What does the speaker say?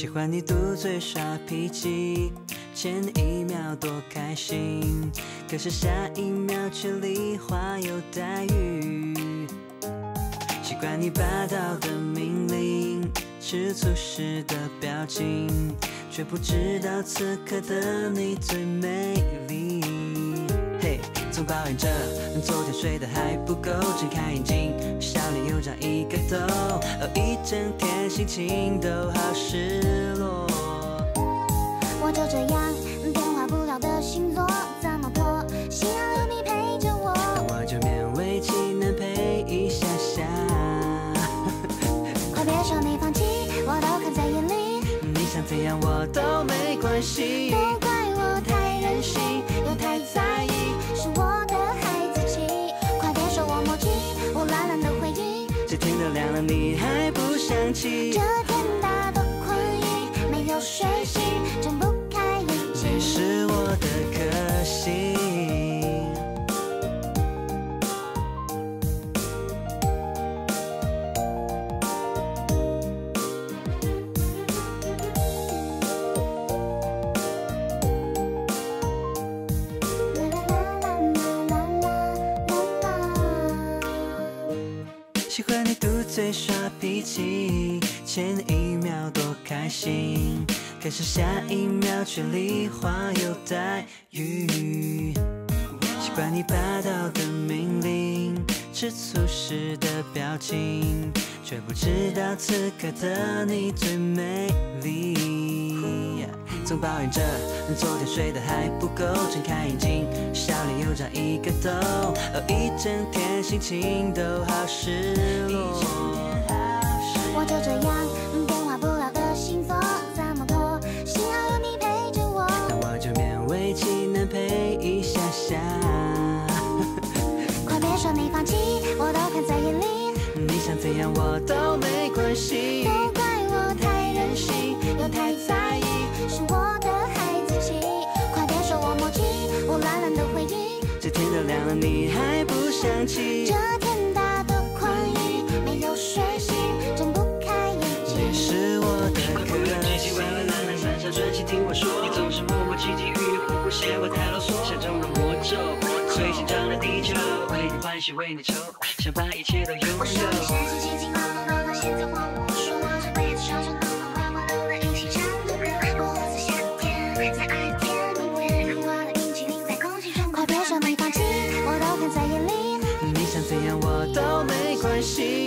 喜欢你嘟嘴耍脾气，前一秒多开心，可是下一秒却梨花又带雨。习惯你霸道的命令，吃醋时的表情，却不知道此刻的你最美丽。嘿，总抱怨着昨天睡得还不够，睁开眼睛，笑脸又长一个痘，一整天心情都好失落。 我就这样变化不了的星座，怎么破？幸好有你陪着我， 那我就勉为其难陪一下下。 快别说你放弃，我都看在眼里。 你想怎样我都没关系， 都怪我太任性，又太在意，是我的孩子气。快别说我默契，我懒懒的回忆。 这天都亮了，你还不想起？ 这天大多困意，没有睡醒，睁不开眼睛。 你是我的克星。喜欢你嘟嘴耍脾气，前一秒多开心，可是下一秒却梨花又带雨。习惯你霸道的命令，吃醋时的表情，却不知道此刻的你最美丽。总抱怨着昨天睡得还不够，睁开眼睛，笑脸又长一个痘，一整天心情都好失落。 我就这样变化不了的星座，怎么破？幸好有你陪着我， 那我就勉为其难陪一下下。 快别说你放弃，我都看在眼里。 你想怎样我都没关系， 都怪我太任性，又太在意，是我的孩子气。快别说我默契，我懒懒的回忆。 这天都亮了，你还不想起？ 这天大多困意，没有睡醒，睁不开眼睛。 你是我的克星。 晚了懒懒三下专心听我说，你总是磨磨唧唧，语无不写，我太啰嗦，像中了魔咒，彗星撞了地球，为你欢喜为你愁，想把一切都拥我说你有。 是紧紧牢牢牢牢，现在换我说，这辈子少少浓浓快快乐乐，一起唱的歌。我在夏天，在爱天，明月融化的冰淇淋在空气中。快别说没放弃，我都看在眼里。 你想怎样我都没关系，